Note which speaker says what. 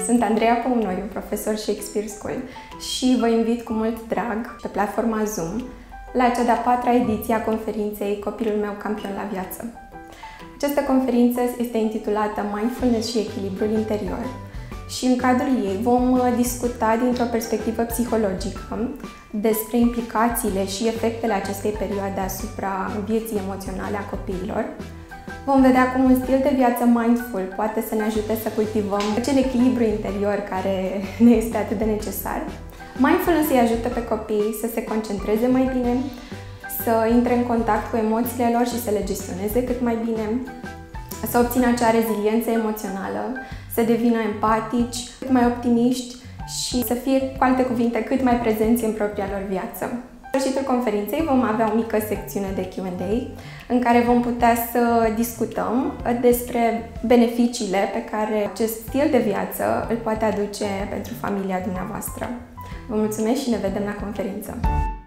Speaker 1: Sunt Andreea Păunoiu, profesor Shakespeare School și vă invit cu mult drag pe platforma Zoom la cea de-a 4-a ediție a conferinței Copilul meu campion la viață. Această conferință este intitulată Mindfulness și echilibrul interior și în cadrul ei vom discuta dintr-o perspectivă psihologică despre implicațiile și efectele acestei perioade asupra vieții emoționale a copiilor. Vom vedea cum un stil de viață mindful poate să ne ajute să cultivăm acel echilibru interior care ne este atât de necesar. Mindfulness îi ajută pe copii să se concentreze mai bine, să intre în contact cu emoțiile lor și să le gestioneze cât mai bine, să obțină acea reziliență emoțională, să devină empatici, cât mai optimiști și să fie, cu alte cuvinte, cât mai prezenți în propria lor viață. La sfârșitul conferinței vom avea o mică secțiune de Q&A în care vom putea să discutăm despre beneficiile pe care acest stil de viață îl poate aduce pentru familia dumneavoastră. Vă mulțumesc și ne vedem la conferință!